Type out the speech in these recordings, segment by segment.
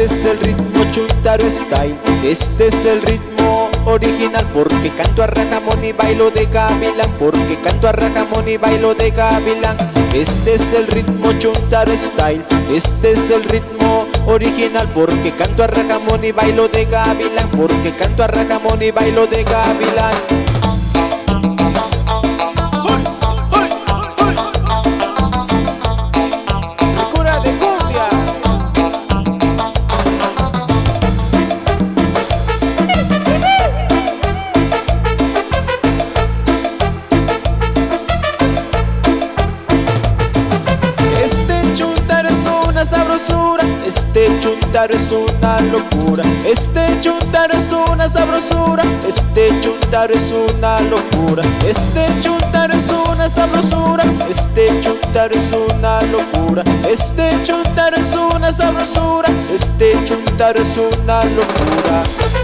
Este es el ritmo Chuntaro Style, este es el ritmo original, porque canto a rajamón y bailo de gavilán, porque canto a rajamón y bailo de gavilán. Este es el ritmo Chuntaro Style, este es el ritmo original, porque canto a rajamón y bailo de gavilán, porque canto a rajamón y bailo de gavilán. Este Chuntaro es una locura, este Chuntaro es una sabrosura, este Chuntaro es una locura, este Chuntaro es una sabrosura, este Chuntaro es una locura, este Chuntaro es una sabrosura, este Chuntaro es una locura.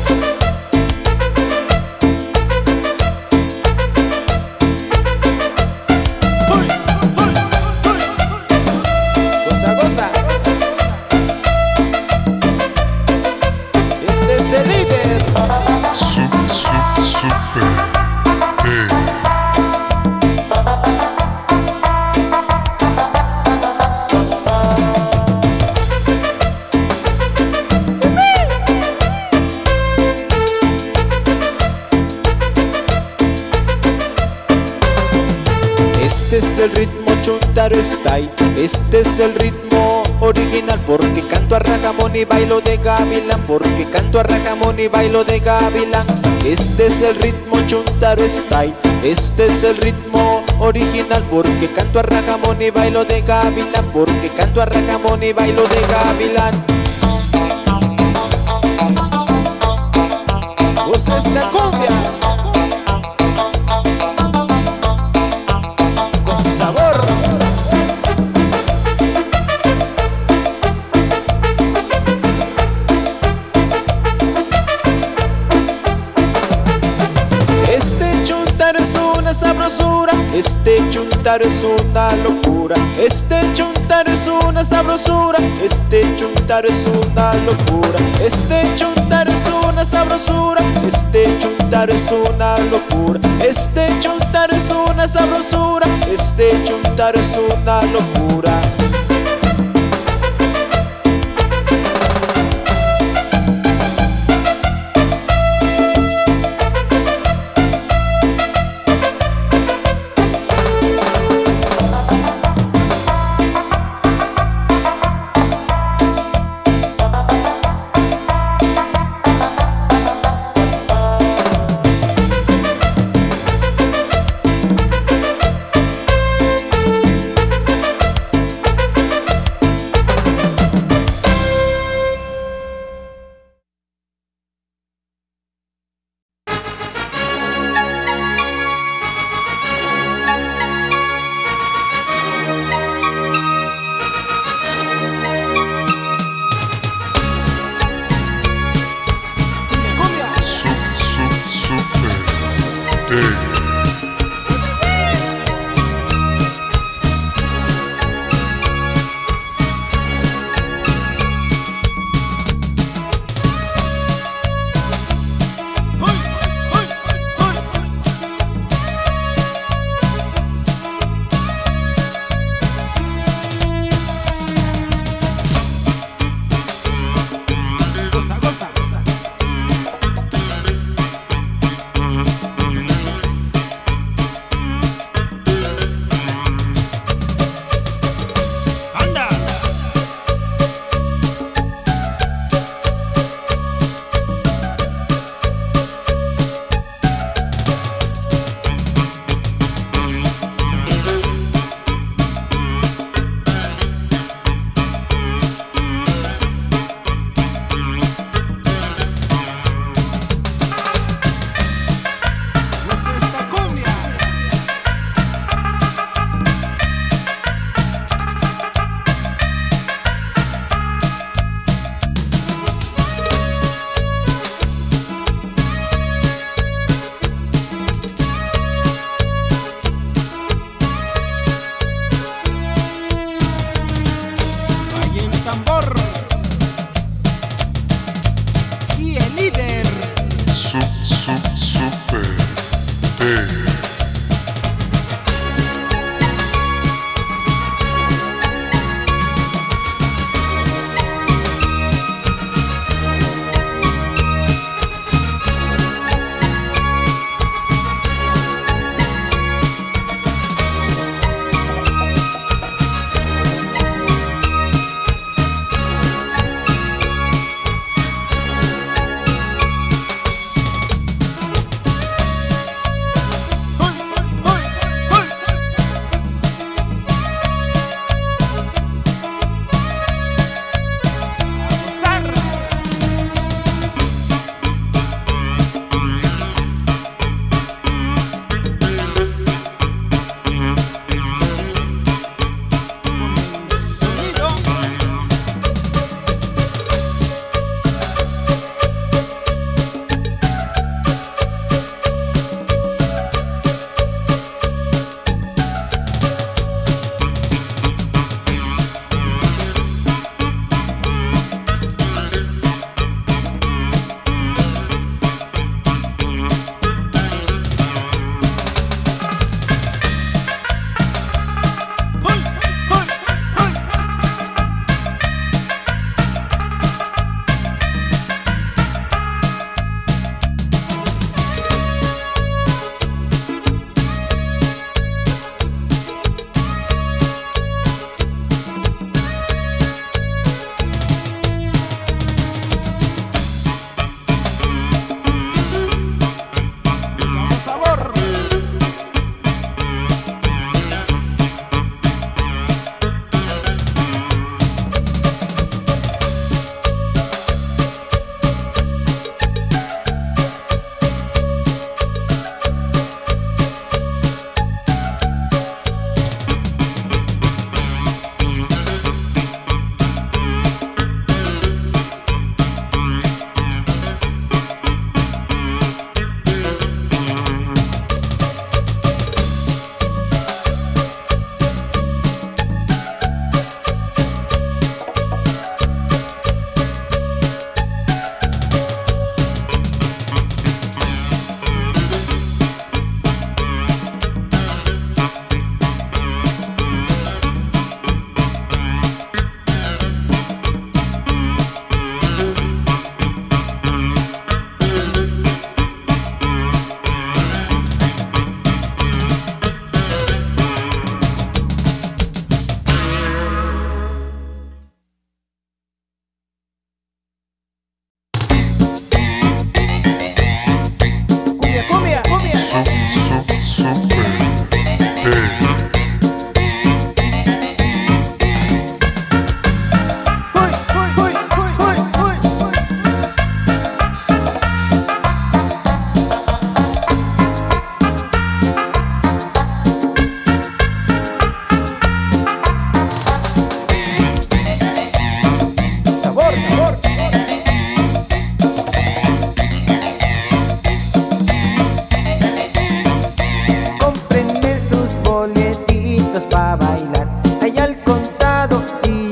Este es el ritmo Chuntaro Style, este es el ritmo original, porque canto a rajamón y bailo de gavilán, porque canto a rajamón y bailo de gavilán. Este es el ritmo Chuntaro Style, este es el ritmo original, porque canto a rajamón y bailo de gavilán, porque canto a rajamón y bailo de gavilán. Goza esta cumbia. Sabrosura, este Chuntaro es una locura, este Chuntaro es una sabrosura, este Chuntaro es una locura, este Chuntaro es una sabrosura, este Chuntaro es una locura, este Chuntaro es una sabrosura, este Chuntaro es una locura.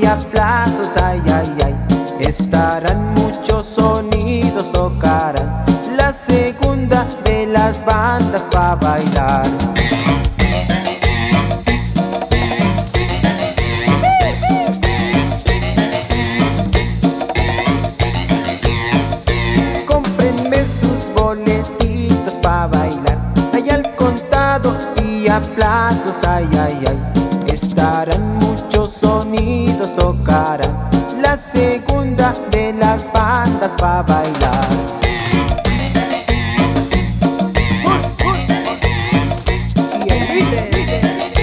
aplausos, ay, ay, ay. Estarán muchos sonidos, tocarán la segunda de las bandas pa' bailar. Cómprenme sus boletitos pa' bailar, hay al contado y aplausos, ay, ay, ay. Estarán muchos sonidos, tocarán la segunda de las bandas pa' bailar. Y el líder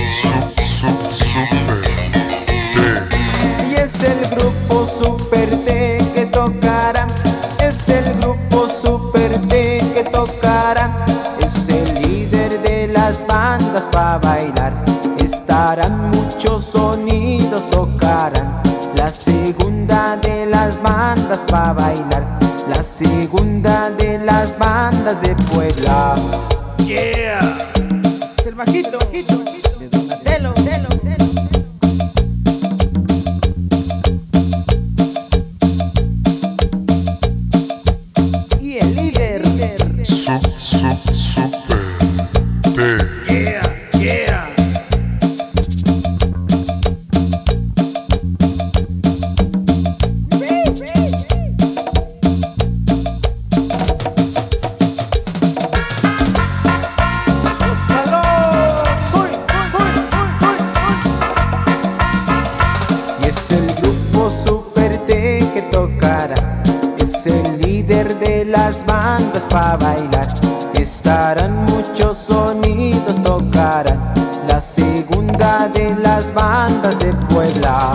y es el grupo Super T que tocará. Es el grupo Super T que tocará. Es el líder de las bandas pa' bailar. Estarán muchos sonidos, tocarán la segunda de las bandas pa' bailar. La segunda de las bandas de Puebla. Yeah. El bajito de Donatello. Y el líder Super T. Yeah, yeah. Y es el grupo Super T que tocará. Es el líder de las bandas pa' bailar. Estarán muchos sonidos, tocarán la segunda de las bandas de Puebla.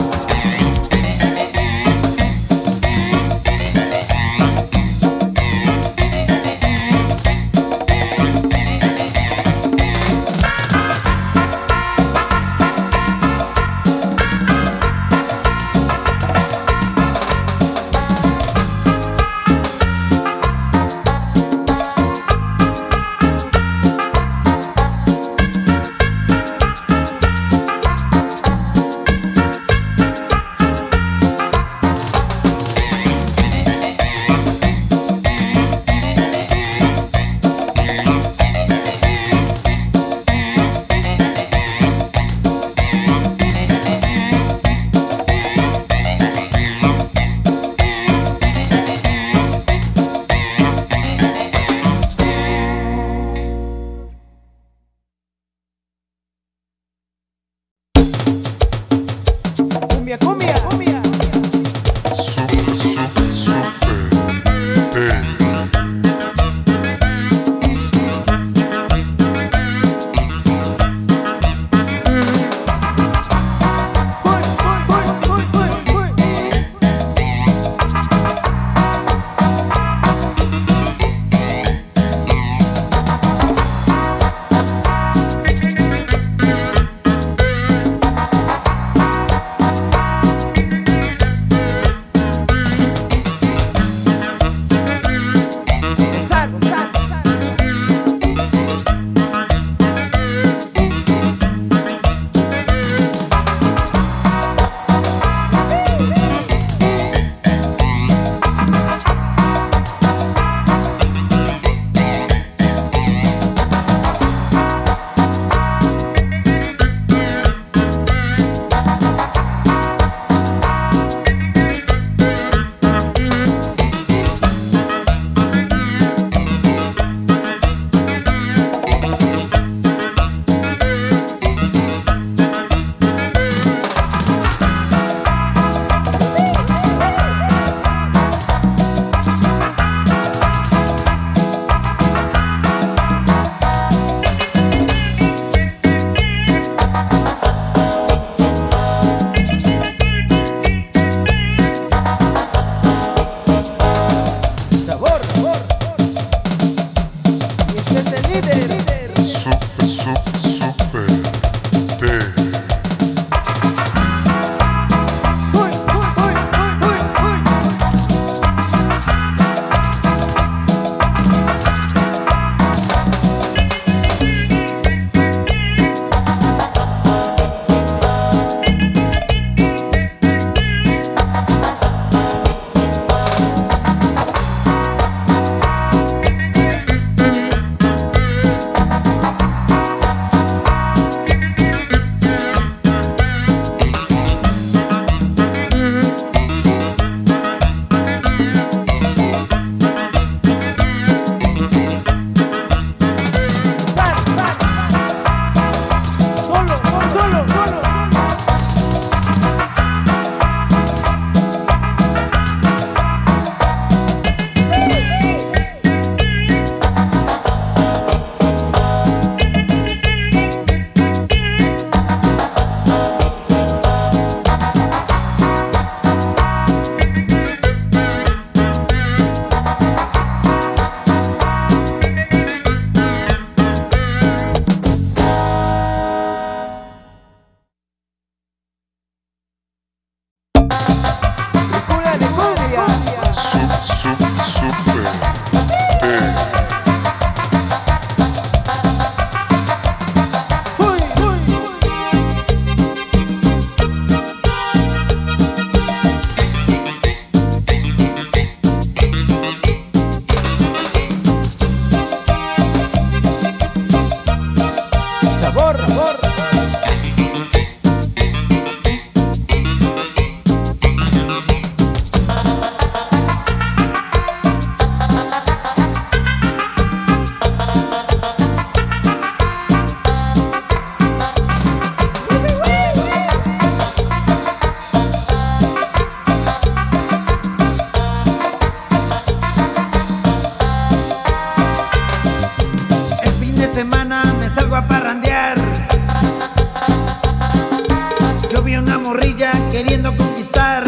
conquistar.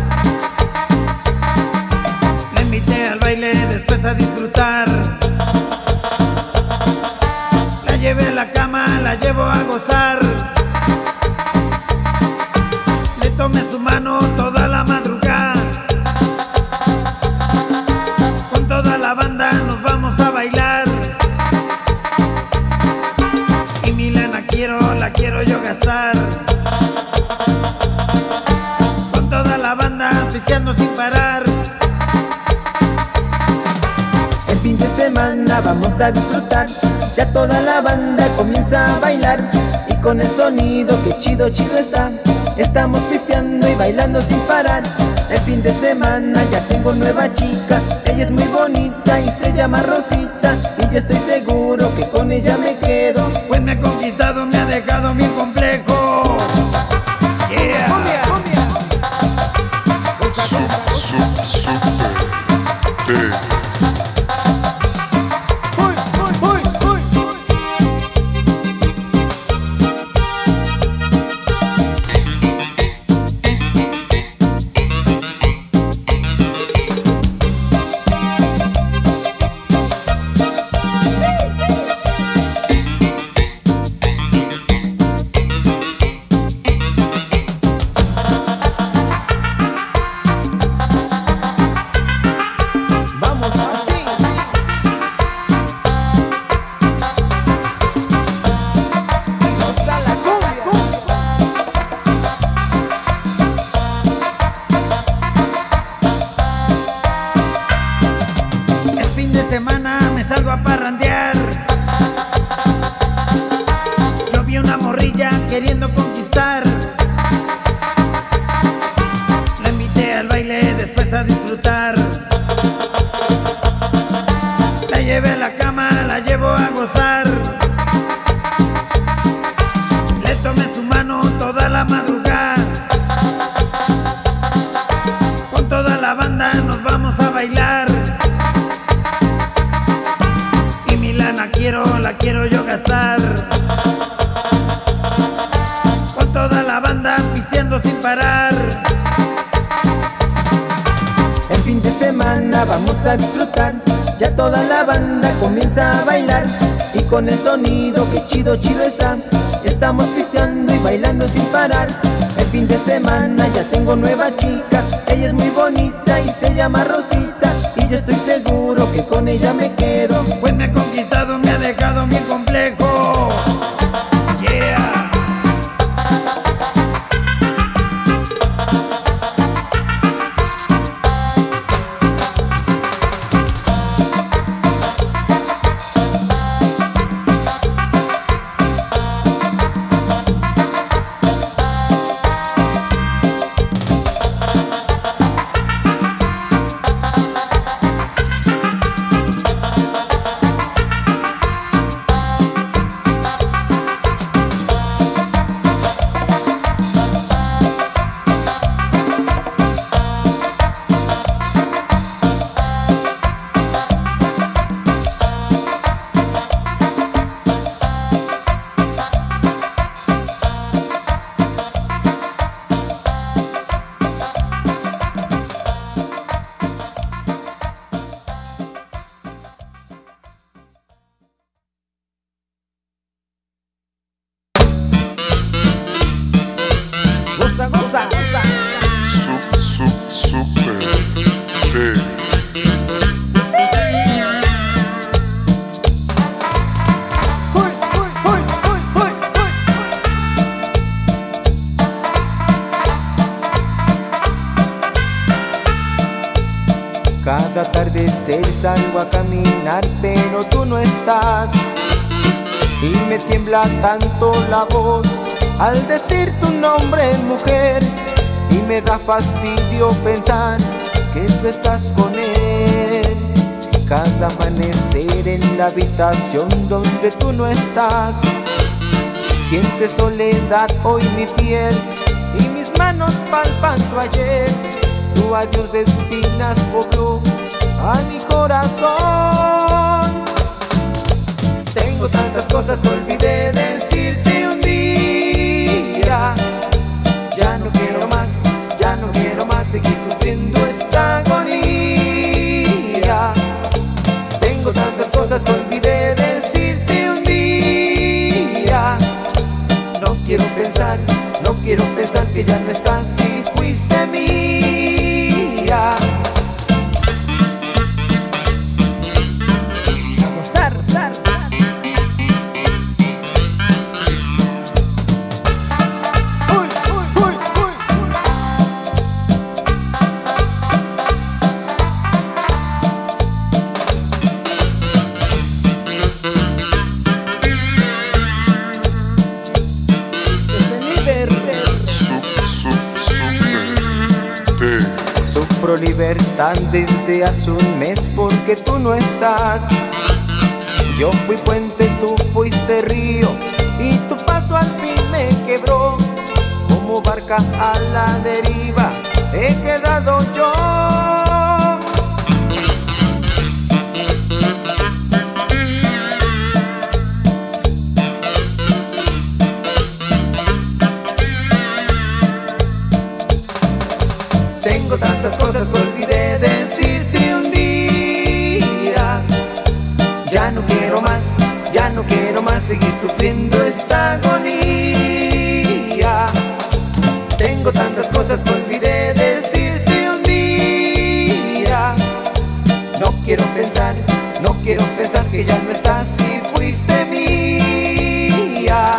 La invité al baile, después a disfrutar. La llevé a la cama, la llevo a gozar. Le tomé su mano toda la madrugada. Con toda la banda nos vamos a bailar. Y mi lana la quiero yo gastar. Con toda la banda pisteando sin parar. El fin de semana vamos a disfrutar. Ya toda la banda comienza a bailar. Y con el sonido que chido chido está, estamos pisteando y bailando sin parar. El fin de semana ya tengo nueva chica. Ella es muy bonita y se llama Rosita. Y yo estoy seguro que con ella me quedo, pues me ha conquistado, me ha dejado bien complejo. Yeah. Semana me salgo a parrandear. Yo vi una morrilla queriendo conquistar. La invité al baile, después a disfrutar. La llevé a la cama, la llevo a gozar. Le tomé su mano toda la madrugada. Con toda la banda nos vamos a bailar. La quiero yo gastar. Con toda la banda pisteando sin parar. el fin de semana vamos a disfrutar. Ya toda la banda comienza a bailar. Y con el sonido que chido chido está, estamos pisteando y bailando sin parar. El fin de semana ya tengo nueva chica. Ella es muy bonita y se llama Rosita. Y yo estoy seguro que con ella me quedo, pues me ha conquistado, me ha dejado bien complejo. Yeah. Cada atardecer salgo a caminar, pero tú no estás. Y me tiembla tanto la voz al decir tu nombre, mujer. Y me da fastidio pensar que tú estás con él. Cada amanecer en la habitación donde tú no estás, siente soledad hoy mi piel y mis manos palpan tu ayer. Tu adiós de espinas pobló a mi corazón. Tengo tantas cosas que olvidé decirte un día. Ya no quiero más, ya que ya no estás y fuiste mía. A gozar, gozar. Uy, uy, uy, uy. Sufro libertad desde hace un mes porque tú no estás. Yo fui puente, tú fuiste río y tu paso al fin me quebró. Como barca a la deriva he quedado yo. Tengo tantas cosas que olvidé decirte un día. Ya no quiero más, ya no quiero más seguir sufriendo esta agonía. Tengo tantas cosas que olvidé decirte un día. No quiero pensar que ya no estás y fuiste mía.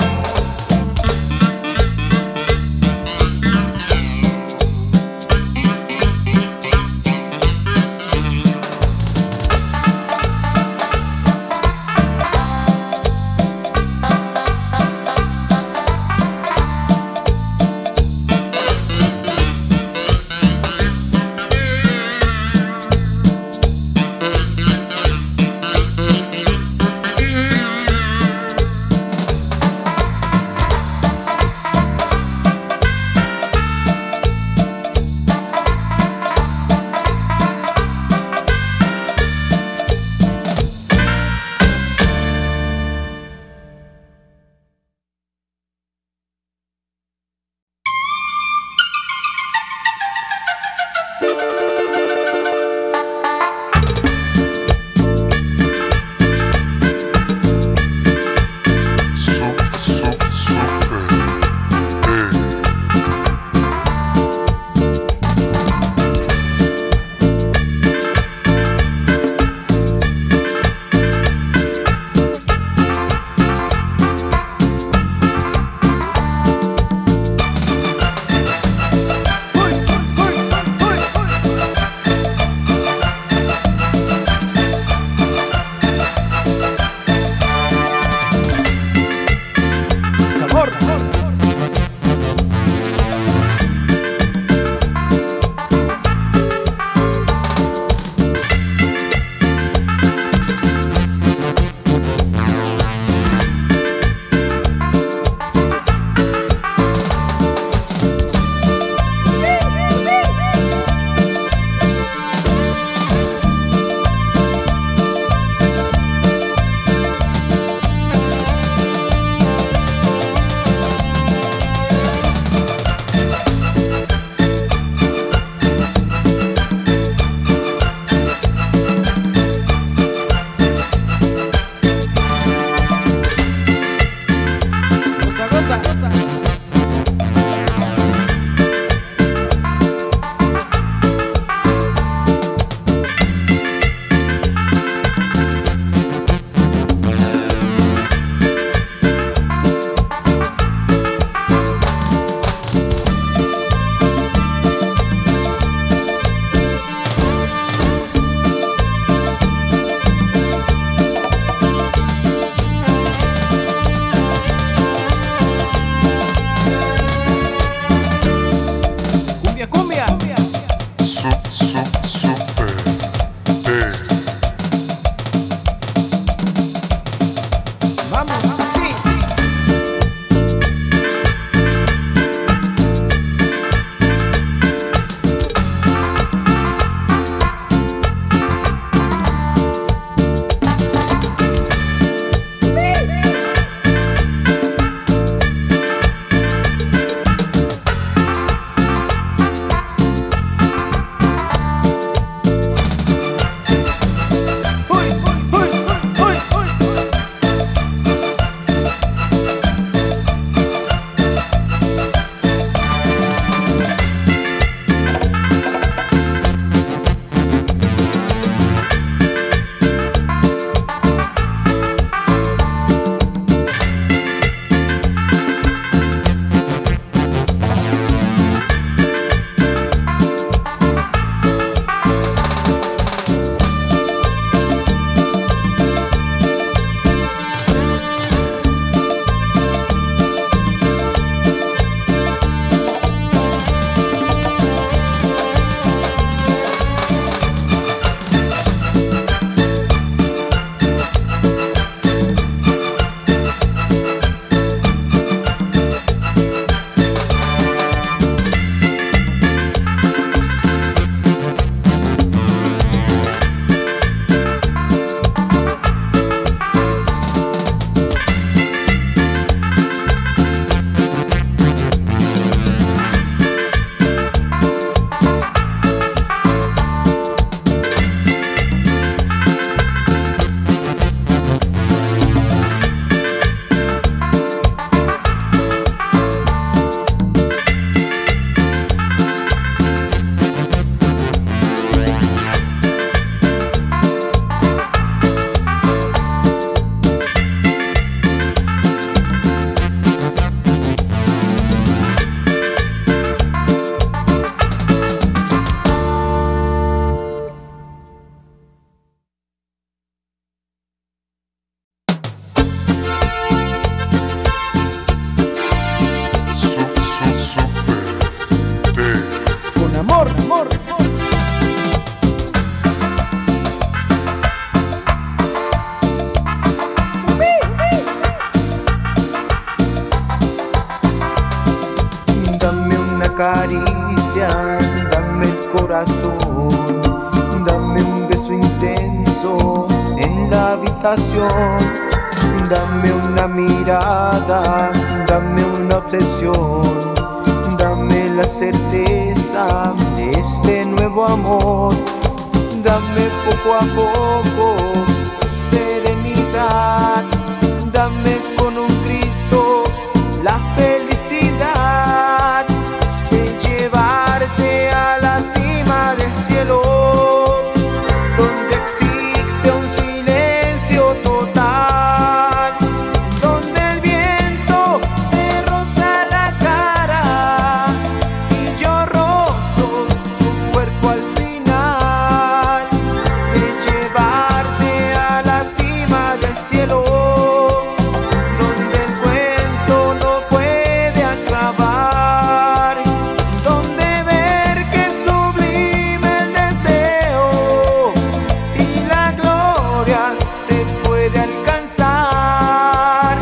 corazón. Dame un beso intenso en la habitación. Dame una mirada, dame una obsesión. Dame la certeza de este nuevo amor. Dame poco a poco serenidad. Dame con un grito la felicidad de llevarte a la cima del cielo, donde existe un silencio total, donde el viento te roza la cara y yo rozo tu cuerpo al final, de llevarte a la cima del cielo, donde el cuento no puede acabar, donde ver que sublime el deseo y la gloria se puede alcanzar.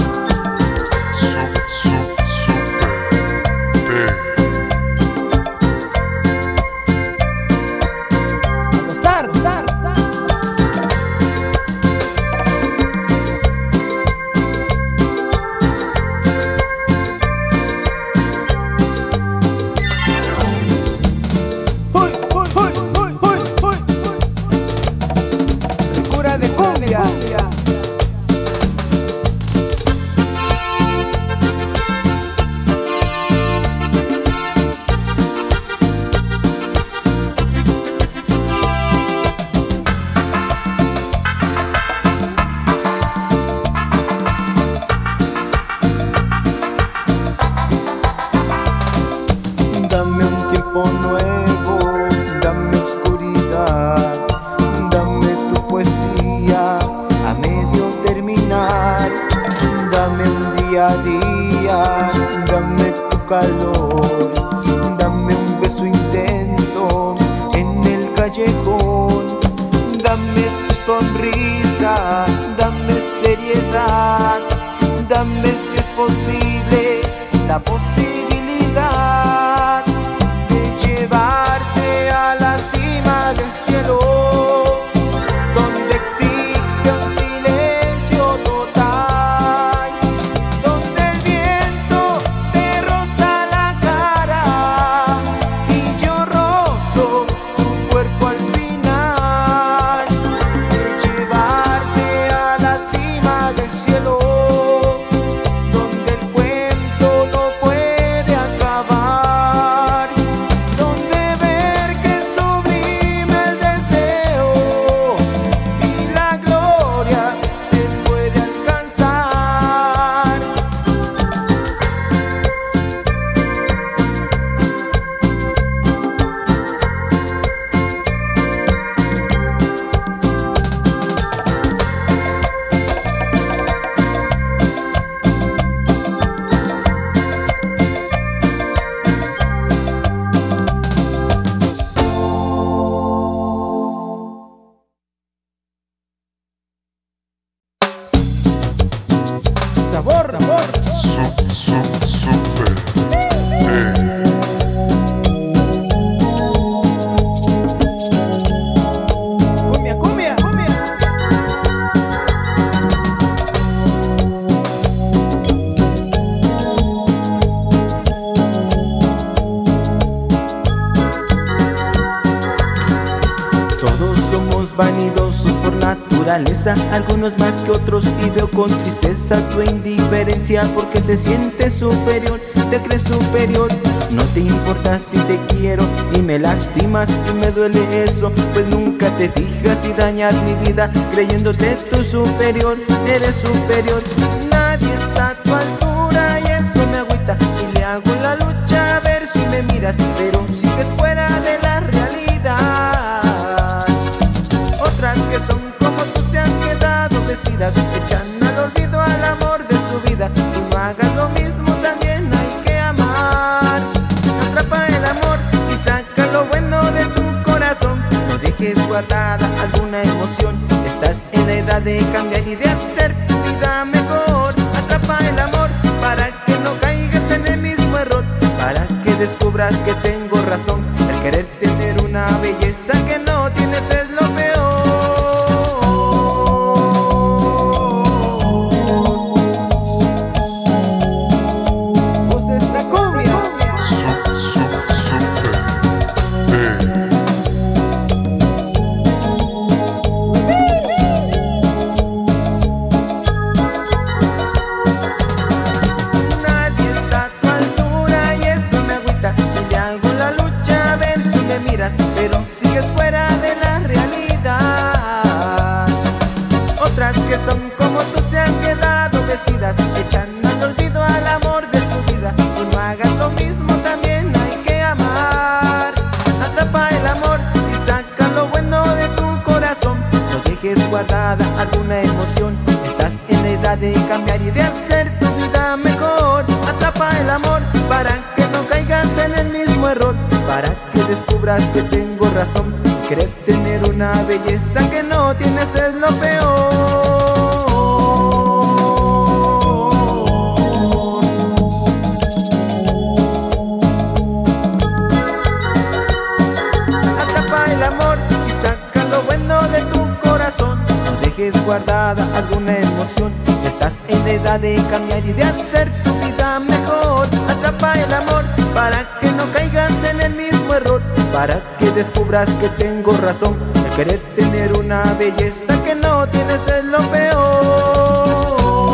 Gozar, gozar, gozar. Uy, uy, uy, uy, uy, uy. Cura de cumbia. Dame un tiempo nuevo, dame oscuridad, dame tu poesía a medio terminar, dame un día a día, dame tu calor, dame un beso intenso en el callejón, dame tu sonrisa, dame seriedad, dame si es posible la posibilidad de llevarte a la cima del cielo, donde existe un silencio total, donde el viento te roza la cara y yo rozo tu cuerpo al final, de llevarte a la cima del cielo, donde el cuento no puede acabar, donde ver que sublime el deseo y la gloria se puede alcanzar. Sabor, sabor. Super. Cumbia, cumbia, cumbia. Todos somos vanidosos por naturaleza, algunos más que otros, y veo con tristeza tu indiferencia porque te sientes superior, te crees superior. No te importa si te quiero y me lastimas y me duele eso, pues nunca te fijas y dañas mi vida creyéndote tú superior, eres superior. Nadie está a tu altura y eso me agüita, y le hago la lucha a ver si me miras, pero sigues fuera de la realidad. Otras que son como tú se han quedado vestidas, echan al olvido al amor de su vida. Tú no hagas lo mismo, también hay que amar. Atrapa el amor y saca lo bueno de tu corazón. No dejes guardada alguna emoción, estás en la edad de cambiar y de hacer tu vida mejor. Atrapa el amor para que no caigas en el mismo error, para que descubras que tengo razón, el quererte belleza que no tienes es lo peor. Pues esta cumbia. Nadie está a tu altura y eso me agüita. Si le hago la lucha a ver si me miras, pero sigues fuera de la realidad. Otras que son como tú se han quedado vestidas, echando al olvido al amor de su vida. Y no hagas lo mismo, también hay que amar. Atrapa el amor y saca lo bueno de tu corazón. No dejes guardada alguna emoción. Estás en la edad de cambiar y de hacer tu vida mejor. Atrapa el amor para que no caigas en el mismo error, para que descubras que tengo razón. Querer tener una belleza que no tienes es lo peor. Atrapa el amor y saca lo bueno de tu corazón. No dejes guardada alguna emoción. Estás en la edad de cambiar y de hacer tu vida mejor. Atrapa el amor para que no caigas en el mismo error, para que descubras que tengo razón. El querer tener una belleza que no tienes es lo peor.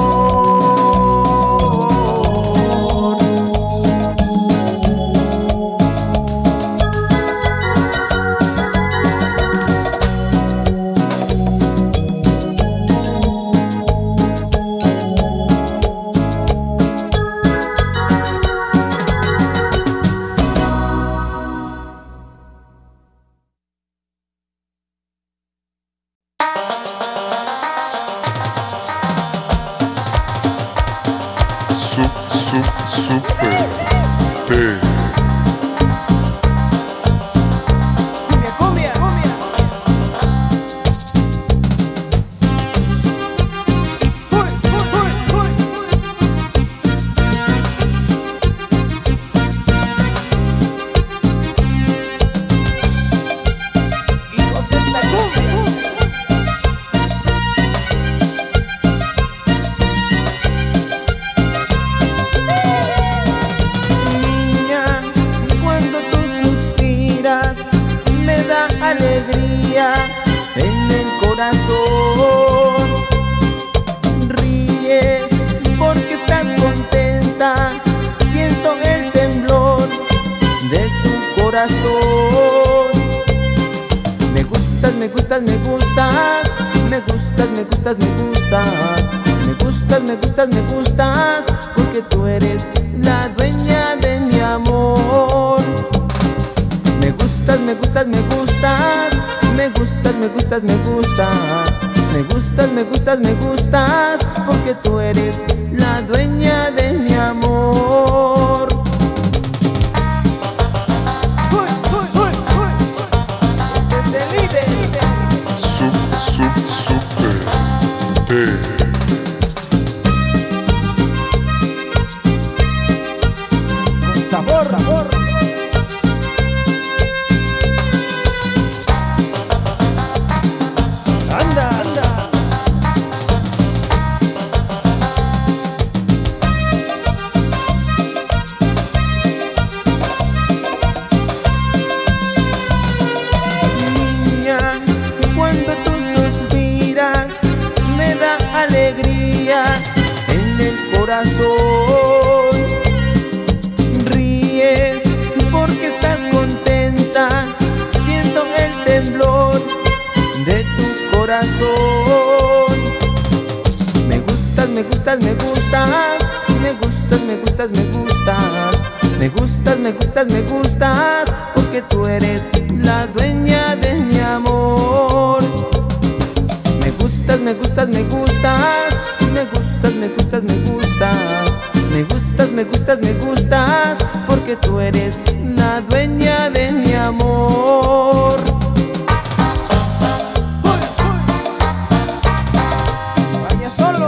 Super T. Cumbia, cumbia, cumbia. Uy, uy, uy, uy. Hijos de esta cumbia. Alegría en el corazón. Ríes porque estás contenta. Siento el temblor de tu corazón. Me gustas, me gustas, me gustas. Me gustas, me gustas, me gustas. Me gustas, me gustas, me gustas. Porque tú eres la dueña de mi amor. Me gustas, me gustas, me gustas. Me gustas, me gustas, me gustas. Me gustas, me gustas, me gustas. Porque tú eres la dueña de mi amor. Uy, uy, uy, uy. Este es el líder. Super T. Sabor, sabor. Anda, anda. Niña, cuando tú suspiras, me da alegría en el corazón. Ríes porque estás contenta. Siento el temblor de tu corazón. Me gustas, me gustas, me gustas. Me gustas, me gustas, me gustas. Me gustas, me gustas, me gustas. Porque tú eres la dueña de mi amor. Me gustas, me gustas, me gustas. Me gustas, me gustas, me gustas. Me gustas, me gustas, me gustas. Porque tú eres la dueña de mi amor. Vaya solo.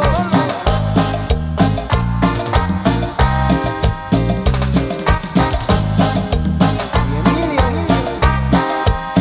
Y Emilio.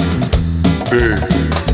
T